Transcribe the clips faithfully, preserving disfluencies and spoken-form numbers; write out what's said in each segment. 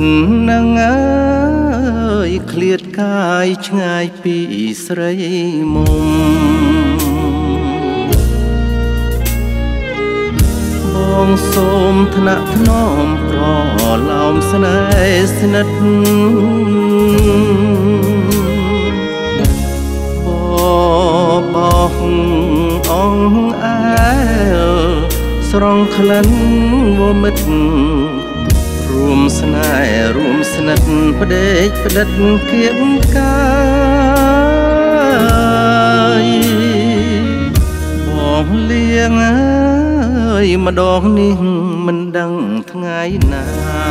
นังเอ้ยเคลียดกายឆ្ងាយពីស្រីមុំបងសូមថ្នាក់ថ្នមប្រឡោមស្នេហ៍ស្និទ្ធបបោះអងអែលស្រង់ក្លិនវមិត្តរួមស្នេហ៍រួមស្និទ្ធផ្ដេកផ្ដិតគៀបកាយបងលៀងអើយម្ដងនេះមិនដឹងថ្ងៃណា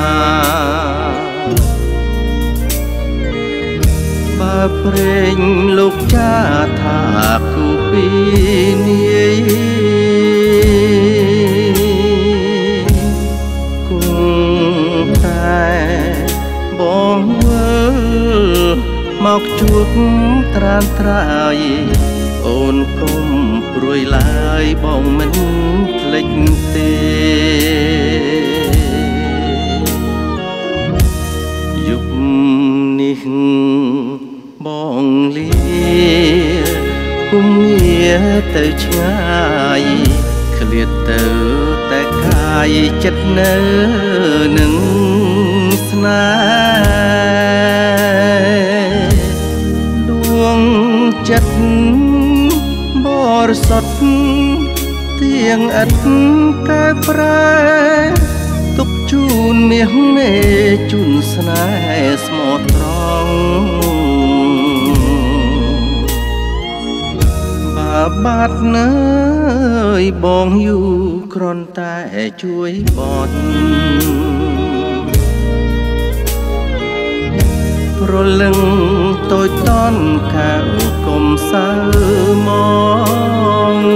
បើព្រេងលោកចាថាគូពីនាយគង់តែបងវើមកជួបត្រានត្រាយអូនគុំព្រួយឡើយបងមិនភ្លេចទេយុគនេះបងលាគុំងារទៅឆ្ងាយឃ្លាតទៅតែកាយចិត្តនៅនឹងស្នេហ៍ដួងចិត្តបរិសុទ្ធទៀងឥតកែប្រែទុកជូនមាសមេជូនស្នេហ៍ស្មោះត្រង់បាបាត់នៅបងយូរគ្រាន់តែជួយបត់ព្រលឹងតូចតន់កៅកុំសើមក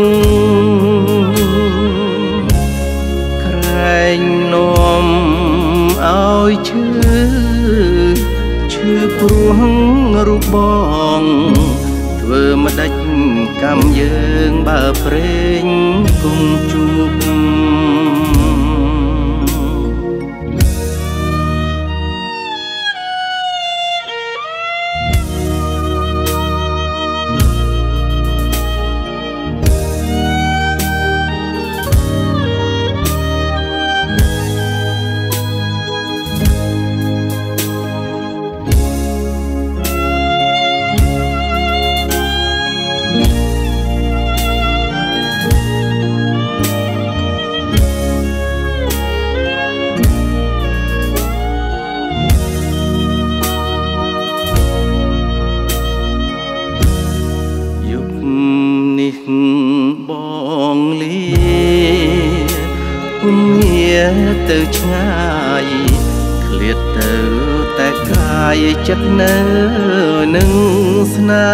ក្រែងនាំឲ្យឈឺឈឺព្រោះរូបបងធ្វើម្ដេចកម្មយើងបើព្រេងគុំជួបបងលាគុំងារទៅឆ្ងាយឃ្លាតទៅតែកាយចិត្តនៅនឹងស្នេ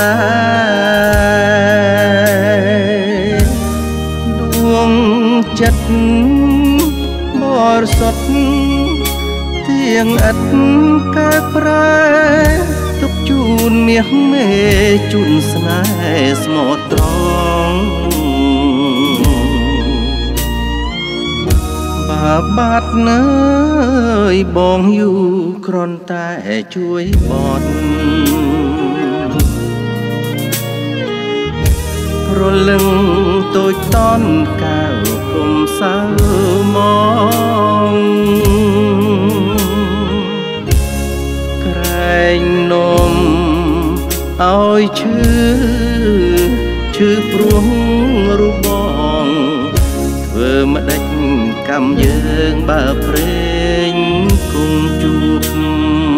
ហ៍ដួងចិត្តបរិសុទ្ធទៀងឥតកែប្រែទុកជូនមាសមេជូនស្នេហ៍ស្មោះត្រង់បាបាត់នៅបងយូរគ្រាន់តែជួយបត់ព្រលឹងតូចតន់កៅកុំសើមកក្រែងនាំឲ្យឈឺឈឺព្រោះរូបបងធ្វើម្ដេចកម្មយើងបើព្រេងគង់ជួប